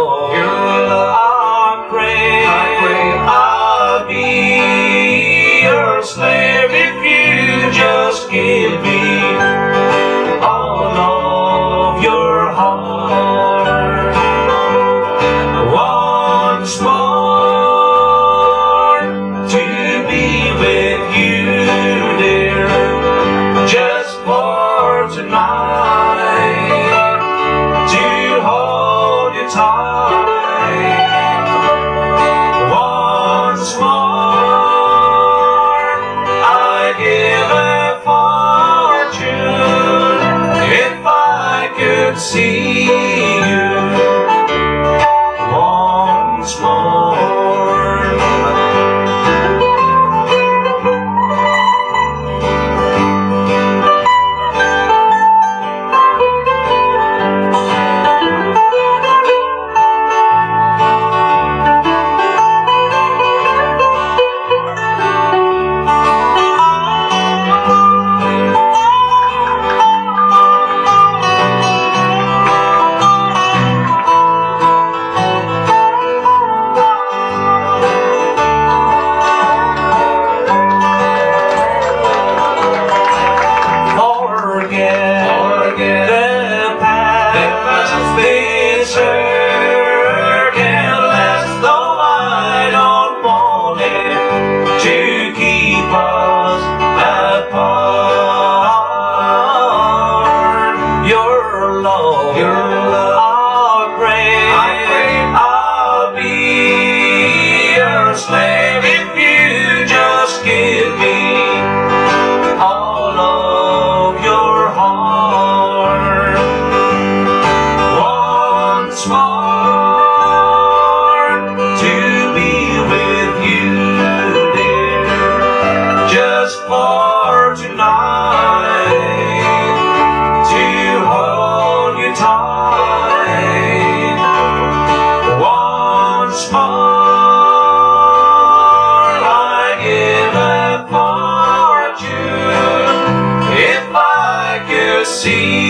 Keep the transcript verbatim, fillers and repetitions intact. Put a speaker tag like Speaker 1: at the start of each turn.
Speaker 1: love, your love. I crave, I crave, I'll be your slave if you just give me all of your heart. Once more to be with you, dear, just for tonight, to hold you tight. Once more I give a fortune if I could see you once more. Your love, I'll crave, I crave, I'll be your slave if you just give me all of your heart. Once more to be with you, dear, just for tonight, to hold you tight. Once more I give a fortune if I could see